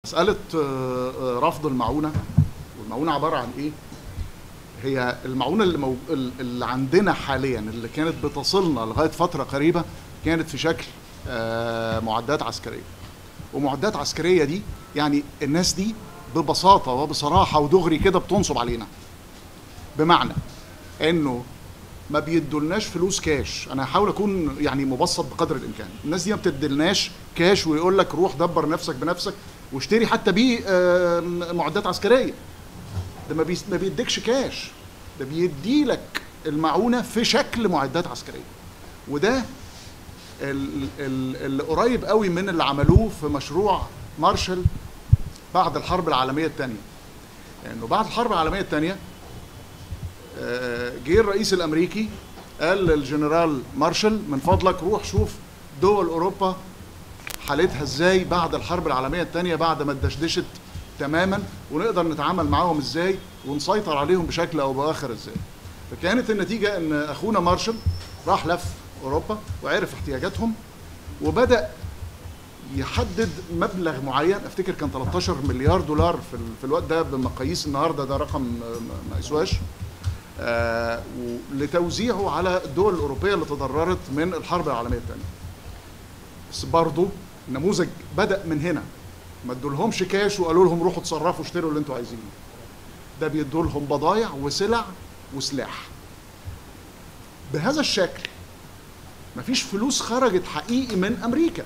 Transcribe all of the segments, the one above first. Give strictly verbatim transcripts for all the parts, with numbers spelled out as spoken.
مسألة رفض المعونة، والمعونة عبارة عن إيه؟ هي المعونة اللي, مو... اللي عندنا حاليا اللي كانت بتصلنا لغاية فترة قريبة كانت في شكل معدات عسكرية. ومعدات عسكرية دي يعني الناس دي ببساطة وبصراحة ودغري كده بتنصب علينا، بمعنى إنه ما بيدولناش فلوس كاش. انا هحاول اكون يعني مبسط بقدر الامكان. الناس دي ما بتدلناش كاش ويقول لك روح دبر نفسك بنفسك واشتري حتى بيه معدات عسكريه. ده ما ما بيديكش كاش، ده بيدي لك المعونه في شكل معدات عسكريه. وده اللي قريب قوي من اللي عملوه في مشروع مارشال بعد الحرب العالميه الثانيه. لانه يعني بعد الحرب العالميه الثانيه جه الرئيس الامريكي قال للجنرال مارشال من فضلك روح شوف دول اوروبا حالتها ازاي بعد الحرب العالميه الثانيه، بعد ما اتدشدشت تماما، ونقدر نتعامل معاهم ازاي ونسيطر عليهم بشكل او باخر ازاي. فكانت النتيجه ان اخونا مارشال راح لف اوروبا وعرف احتياجاتهم وبدا يحدد مبلغ معين. افتكر كان ثلاثة عشر مليار دولار في الوقت ده، بمقاييس النهارده ده رقم ما يسواش، آه لتوزيعه على الدول الأوروبية اللي تضررت من الحرب العالمية الثانية. بس برضه النموذج بدأ من هنا، ما ادولهمش كاش وقالوا لهم روحوا اتصرفوا اشتروا اللي انتوا عايزينه. ده بيدولهم بضايع وسلع وسلاح. بهذا الشكل مفيش فلوس خرجت حقيقي من أمريكا.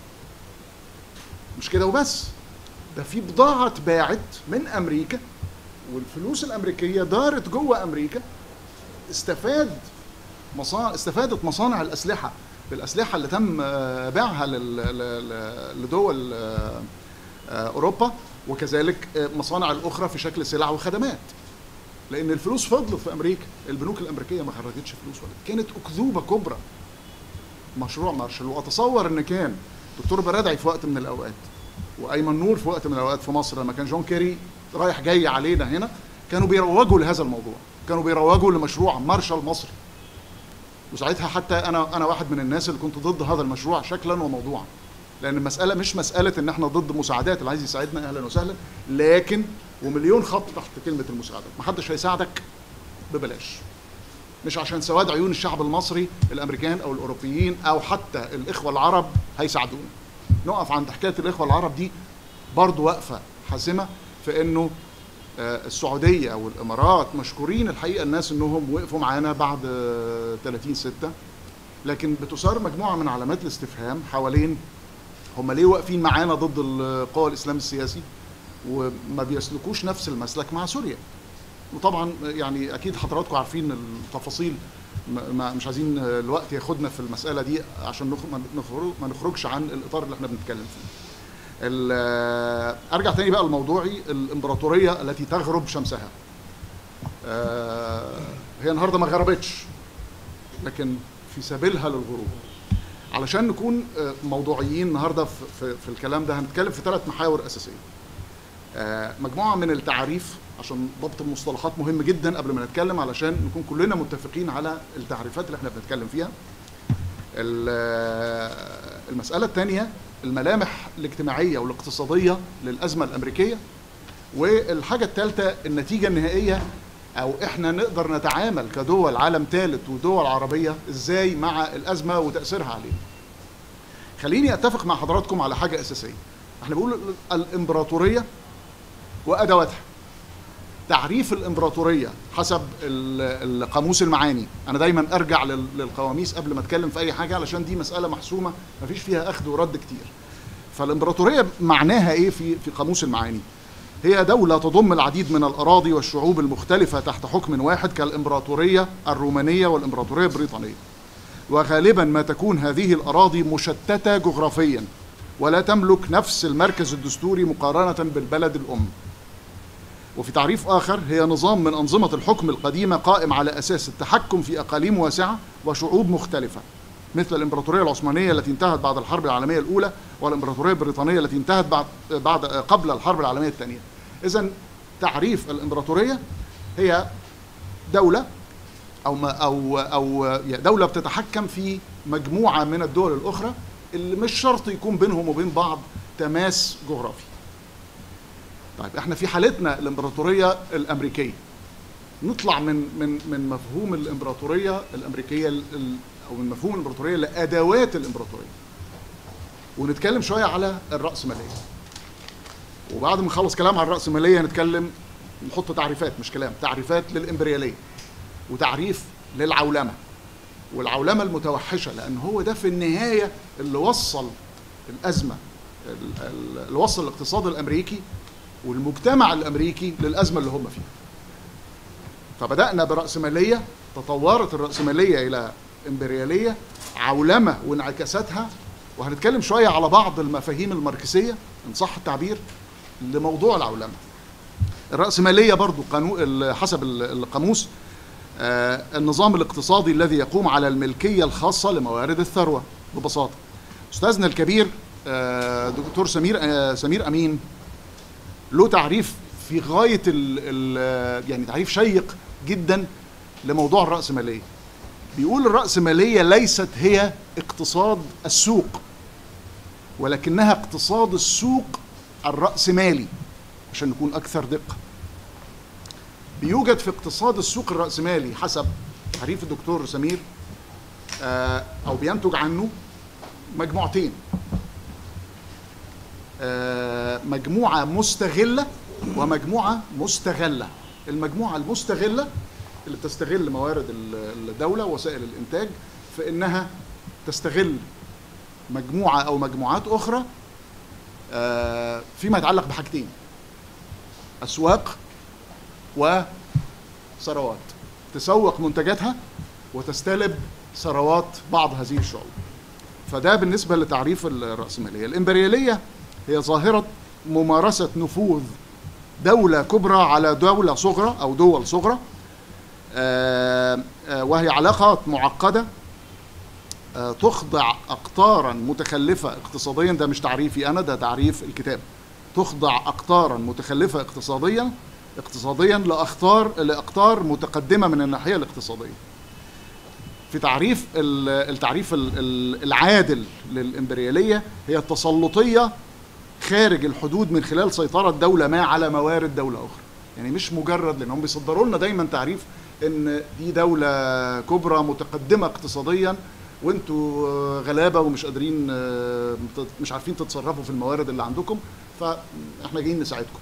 مش كده وبس، ده في بضاعة اتباعت من أمريكا والفلوس الامريكيه دارت جوه امريكا. استفاد مصانع استفادت مصانع الاسلحه بالاسلحه اللي تم بيعها لدول اوروبا، وكذلك مصانع الاخرى في شكل سلع وخدمات. لان الفلوس فضلت في امريكا، البنوك الامريكيه ما خرجتش فلوس ولا. كانت اكذوبه كبرى مشروع مارشال. واتصور ان كان دكتور برادعي في وقت من الاوقات وايمن نور في وقت من الاوقات في مصر لما كان جون كيري رايح جاي علينا هنا كانوا بيروجوا لهذا الموضوع، كانوا بيروجوا لمشروع مارشال مصري. وساعتها حتى انا انا واحد من الناس اللي كنت ضد هذا المشروع شكلا وموضوعا، لان المساله مش مساله ان احنا ضد مساعدات، اللي عايز يساعدنا اهلا وسهلا، لكن ومليون خط تحت كلمه المساعدات. ما حدش هيساعدك ببلاش، مش عشان سواد عيون الشعب المصري الامريكان او الاوروبيين او حتى الاخوه العرب هيساعدونا. نقف عند حكايه الاخوه العرب دي برضه وقفه حاسمه، في انه السعوديه او الامارات مشكورين الحقيقه الناس انهم وقفوا معانا بعد ثلاثين ستة، لكن بتثار مجموعه من علامات الاستفهام حوالين هم ليه واقفين معانا ضد القوى الاسلام السياسي وما بيسلكوش نفس المسلك مع سوريا. وطبعا يعني اكيد حضراتكم عارفين التفاصيل، ما مش عايزين الوقت ياخدنا في المساله دي عشان ما نخرجش عن الاطار اللي احنا بنتكلم فيه. ارجع تاني بقى لموضوعي، الامبراطوريه التي تغرب شمسها. هي النهارده ما غربتش، لكن في سبيلها للغروب. علشان نكون موضوعيين النهارده في, في, في الكلام ده هنتكلم في ثلاث محاور اساسيه. مجموعه من التعريف، عشان ضبط المصطلحات مهم جدا قبل ما نتكلم، علشان نكون كلنا متفقين على التعريفات اللي احنا بنتكلم فيها. المساله الثانيه الملامح الاجتماعيه والاقتصاديه للازمه الامريكيه. والحاجه الثالثه النتيجه النهائيه، او احنا نقدر نتعامل كدول عالم ثالث ودول عربيه ازاي مع الازمه وتاثيرها علينا. خليني اتفق مع حضراتكم على حاجه اساسيه. احنا بنقول الامبراطوريه وادواتها. تعريف الامبراطوريه حسب القاموس المعاني، انا دايما ارجع للقواميس قبل ما اتكلم في اي حاجه علشان دي مساله محسومه مفيش فيها اخذ ورد كتير. فالامبراطوريه معناها ايه في في قاموس المعاني؟ هي دوله تضم العديد من الاراضي والشعوب المختلفه تحت حكم واحد، كالامبراطوريه الرومانيه والامبراطوريه البريطانيه. وغالبا ما تكون هذه الاراضي مشتته جغرافيا ولا تملك نفس المركز الدستوري مقارنه بالبلد الام. وفي تعريف آخر هي نظام من أنظمة الحكم القديمة قائم على أساس التحكم في أقاليم واسعة وشعوب مختلفة، مثل الإمبراطورية العثمانية التي انتهت بعد الحرب العالمية الأولى، والإمبراطورية البريطانية التي انتهت بعد بعد قبل الحرب العالمية الثانية. إذن تعريف الإمبراطورية هي دولة أو أو أو دولة بتتحكم في مجموعة من الدول الأخرى اللي مش شرط يكون بينهم وبين بعض تماس جغرافي. طيب احنا في حالتنا الامبراطوريه الامريكيه، نطلع من من من مفهوم الامبراطوريه الامريكيه او من مفهوم الامبراطوريه لادوات الامبراطوريه، ونتكلم شويه على الراسماليه. وبعد ما نخلص كلام على الراسماليه نتكلم، نحط تعريفات مش كلام، تعريفات للامبرياليه وتعريف للعولمه والعولمه المتوحشه، لان هو ده في النهايه اللي وصل الازمه، اللي وصل الاقتصاد الامريكي والمجتمع الامريكي للازمه اللي هم فيها. فبدانا براسماليه، تطورت الراسماليه الى امبرياليه، عولمه وانعكاساتها، وهنتكلم شويه على بعض المفاهيم الماركسيه ان صح التعبير لموضوع العولمه. الراسماليه برضو قانون حسب القاموس آه النظام الاقتصادي الذي يقوم على الملكيه الخاصه لموارد الثروه ببساطه. استاذنا الكبير آه دكتور سمير آه سمير امين له تعريف في غايه ال ال يعني تعريف شيق جدا لموضوع الراسماليه. بيقول الراسماليه ليست هي اقتصاد السوق، ولكنها اقتصاد السوق الراسمالي، عشان نكون اكثر دقه. بيوجد في اقتصاد السوق الراسمالي حسب تعريف الدكتور سمير آه او بينتج عنه مجموعتين، آه مجموعه مستغله ومجموعه مستغله. المجموعه المستغله اللي بتستغل موارد الدوله ووسائل الانتاج في انها تستغل مجموعه او مجموعات اخرى آه فيما يتعلق بحاجتين: اسواق وثروات، تسوق منتجاتها وتستلب ثروات بعض هذه الشعوب. فده بالنسبه لتعريف الراسماليه. الامبرياليه هي ظاهره ممارسه نفوذ دوله كبرى على دوله صغرى او دول صغرى، آه آه وهي علاقات معقده آه تخضع اقطارا متخلفه اقتصاديا. ده مش تعريفي انا، ده تعريف الكتاب. تخضع اقطارا متخلفه اقتصاديا اقتصاديا لاخطار لاقطار متقدمه من الناحيه الاقتصاديه. في تعريف التعريف العادل للامبرياليه هي التسلطيه خارج الحدود من خلال سيطره دوله ما على موارد دوله اخرى. يعني مش مجرد، لانهم بيصدروا لنا دايما تعريف ان دي دوله كبرى متقدمه اقتصاديا وانتوا غلابه ومش قادرين مش عارفين تتصرفوا في الموارد اللي عندكم، فاحنا جايين نساعدكم.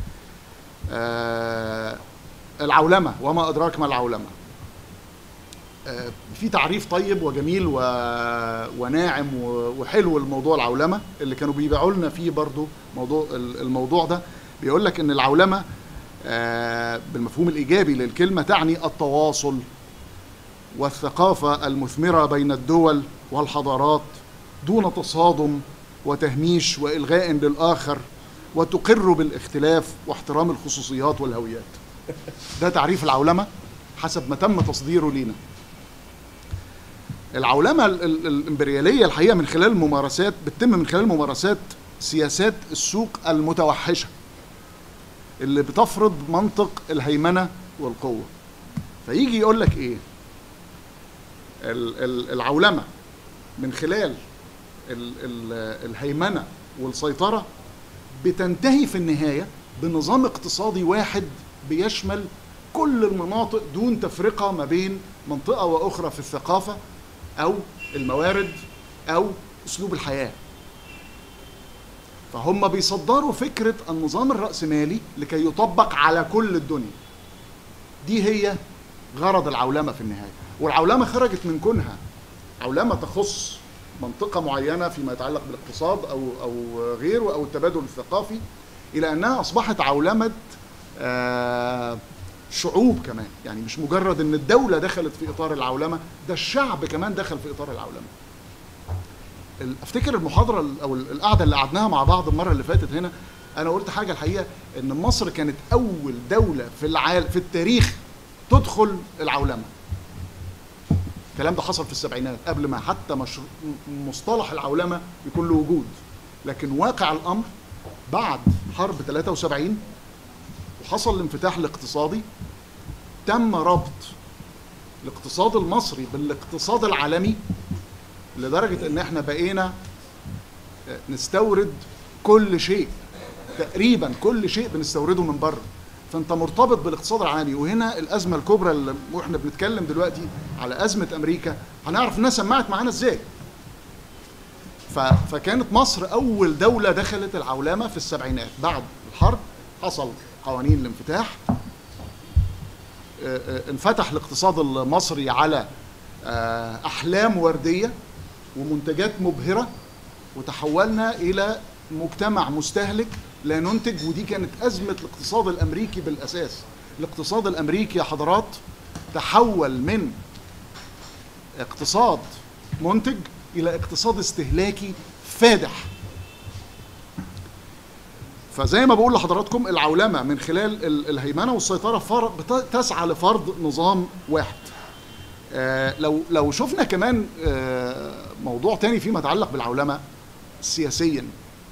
آه العولمه، وما ادراك ما العولمه. آه في تعريف طيب وجميل و... وناعم وحلو الموضوع العولمه اللي كانوا بيبيعوا لنا فيه برضو موضوع الموضوع ده. بيقول لك ان العولمه آه بالمفهوم الايجابي للكلمه تعني التواصل والثقافه المثمره بين الدول والحضارات دون تصادم وتهميش والغاء للاخر، وتقر بالاختلاف واحترام الخصوصيات والهويات. ده تعريف العولمه حسب ما تم تصديره لينا. العولمه الامبرياليه الحقيقه من خلال ممارسات بتتم من خلال ممارسات سياسات السوق المتوحشه اللي بتفرض منطق الهيمنه والقوه. فيجي يقول لك ايه؟ العولمه من خلال الهيمنه والسيطره بتنتهي في النهايه بنظام اقتصادي واحد بيشمل كل المناطق دون تفرقه ما بين منطقه واخرى في الثقافه او الموارد او اسلوب الحياه. فهم بيصدروا فكره النظام الراسمالي لكي يطبق على كل الدنيا. دي هي غرض العولمه في النهايه. والعولمه خرجت من كونها عولمه تخص منطقه معينه فيما يتعلق بالاقتصاد او او غيره او التبادل الثقافي، الى انها اصبحت عولمه آه شعوب كمان. يعني مش مجرد ان الدوله دخلت في اطار العولمه، ده الشعب كمان دخل في اطار العولمه. افتكر المحاضره او القعده اللي قعدناها مع بعض المره اللي فاتت هنا، انا قلت حاجه الحقيقه، ان مصر كانت اول دوله في العالم في التاريخ تدخل العولمه. الكلام ده حصل في السبعينات قبل ما حتى مشروع مصطلح العولمه يكون له وجود. لكن واقع الامر بعد حرب ثلاثة وسبعين وحصل الانفتاح الاقتصادي، تم ربط الاقتصاد المصري بالاقتصاد العالمي لدرجه ان احنا بقينا نستورد كل شيء تقريبا كل شيء بنستورده من بره، فانت مرتبط بالاقتصاد العالمي. وهنا الازمه الكبرى اللي واحنا بنتكلم دلوقتي على ازمه امريكا، هنعرف انها سمعت معانا ازاي. فكانت مصر اول دوله دخلت العولمه في السبعينات بعد الحرب، حصل قوانين الانفتاح، انفتح الاقتصاد المصري على احلام ورديه ومنتجات مبهره، وتحولنا الى مجتمع مستهلك لا ننتج. ودي كانت ازمه الاقتصاد الامريكي بالاساس. الاقتصاد الامريكي يا حضرات تحول من اقتصاد منتج الى اقتصاد استهلاكي فادح. فزي ما بقول لحضراتكم، العولمه من خلال الهيمنه والسيطره تسعى لفرض نظام واحد. آه لو لو شفنا كمان آه موضوع تاني فيما يتعلق بالعولمه سياسيا،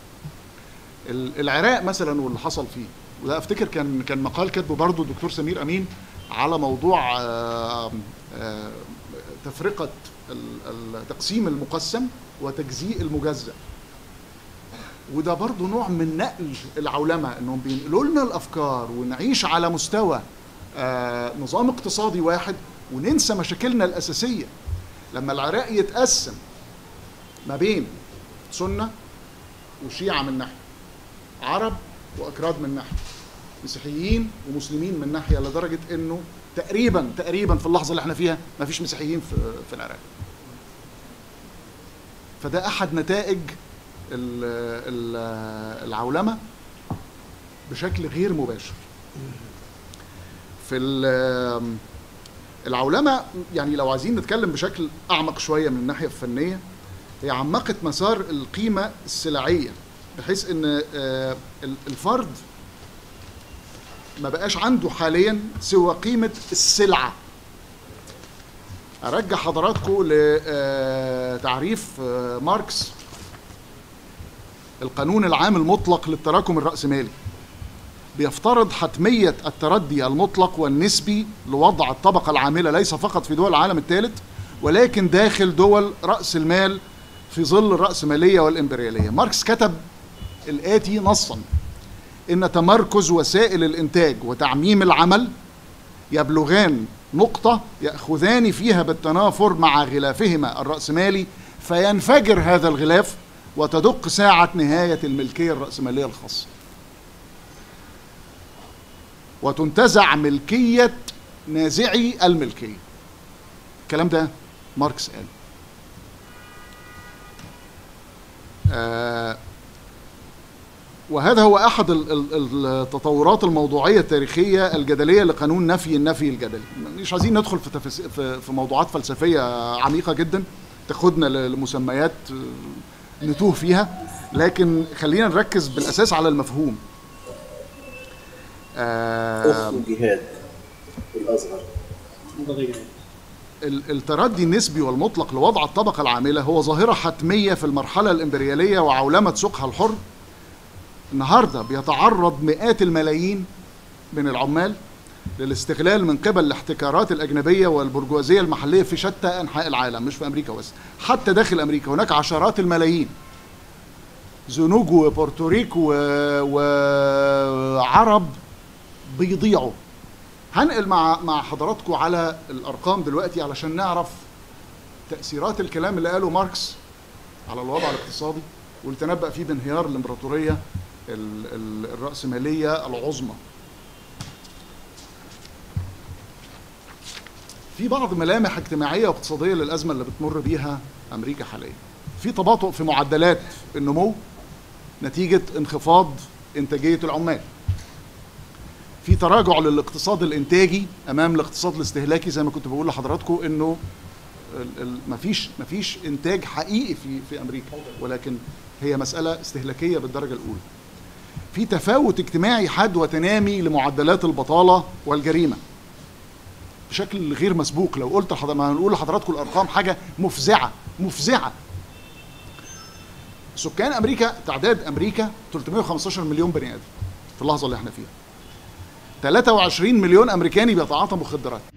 العراق مثلا واللي حصل فيه، وده افتكر كان كان مقال كاتبه برضه الدكتور سمير امين على موضوع آه آه تفرقه التقسيم المقسم وتجزيء المجزأ. وده برضه نوع من نقل العولمه، انهم بينقلوا لنا الافكار ونعيش على مستوى آه نظام اقتصادي واحد وننسى مشاكلنا الاساسيه. لما العراق يتقسم ما بين سنه وشيعه من ناحيه، عرب واكراد من ناحيه، مسيحيين ومسلمين من ناحيه، لدرجه انه تقريبا تقريبا في اللحظه اللي احنا فيها ما فيش مسيحيين في في العراق. فده احد نتائج العولمه بشكل غير مباشر. في العولمه يعني لو عايزين نتكلم بشكل اعمق شويه من الناحيه الفنيه، هي عمقت مسار القيمه السلعيه، بحيث ان الفرد ما بقاش عنده حاليا سوى قيمه السلعه. ارجع حضراتكم لتعريف ماركس القانون العام المطلق للتراكم الرأسمالي، بيفترض حتمية التردي المطلق والنسبي لوضع الطبقة العاملة ليس فقط في دول العالم الثالث ولكن داخل دول رأس المال في ظل الرأسمالية والإمبريالية. ماركس كتب الآتي نصا: إن تمركز وسائل الإنتاج وتعميم العمل يبلغان نقطة يأخذان فيها بالتنافر مع غلافهما الرأسمالي، فينفجر هذا الغلاف وتدق ساعة نهاية الملكية الرأسمالية الخاصة، وتنتزع ملكية نازعي الملكية. الكلام ده ماركس قال. آه وهذا هو أحد التطورات الموضوعية التاريخية الجدلية لقانون نفي النفي الجدلي. مش عايزين ندخل في في موضوعات فلسفية عميقة جدا تاخدنا لمسميات نتوه فيها، لكن خلينا نركز بالأساس على المفهوم. أخت الجهاد الأزهر. التردي النسبي والمطلق لوضع الطبقة العاملة هو ظاهرة حتمية في المرحلة الإمبريالية وعولمة سوقها الحر. النهاردة بيتعرض مئات الملايين من العمال للاستغلال من قبل الاحتكارات الأجنبية والبرجوازية المحلية في شتى أنحاء العالم، مش في أمريكا بس، حتى داخل أمريكا هناك عشرات الملايين زنوج وبورتوريكو وعرب بيضيعوا. هنقل مع مع حضراتكم على الأرقام دلوقتي علشان نعرف تأثيرات الكلام اللي قاله ماركس على الوضع الاقتصادي واللي تنبأ فيه بانهيار الإمبراطورية الرأسمالية العظمى. في بعض ملامح اجتماعية واقتصادية للأزمة اللي بتمر بيها أمريكا حاليا. في تباطؤ في معدلات النمو نتيجة انخفاض إنتاجية العمال. في تراجع للاقتصاد الإنتاجي أمام الاقتصاد الاستهلاكي، زي ما كنت بقول لحضراتكم إنه مفيش مفيش إنتاج حقيقي في في أمريكا، ولكن هي مسألة استهلاكية بالدرجة الأولى. في تفاوت اجتماعي حاد وتنامي لمعدلات البطالة والجريمة بشكل غير مسبوق. لو قلت لحضرتك، ما هنقول لحضراتكم الارقام حاجه مفزعه مفزعه. سكان امريكا، تعداد امريكا ثلاثمائة وخمسة عشر مليون بني ادم في اللحظه اللي احنا فيها. ثلاثة وعشرين مليون امريكاني بيتعاطى مخدرات.